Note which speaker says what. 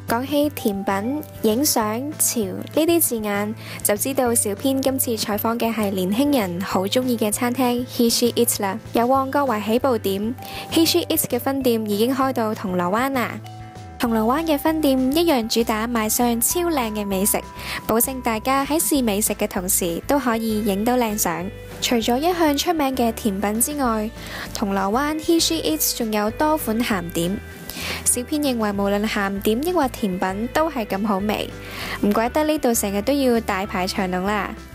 Speaker 1: 講起甜品、影相、潮呢啲字眼，就知道小編今次採訪嘅係年輕人好鍾意嘅餐廳 He She Eats 啦。由旺角為起步點 ，He She Eats 嘅分店已經開到銅鑼灣啦。銅鑼灣嘅分店一樣主打賣相超靚嘅美食，保證大家喺試美食嘅同時都可以影到靚相。除咗一向出名嘅甜品之外，銅鑼灣 He She Eats 仲有多款鹹點。小編認為無論鹹點抑或甜品都係咁好味，唔怪得呢度成日都要大排長龍啦。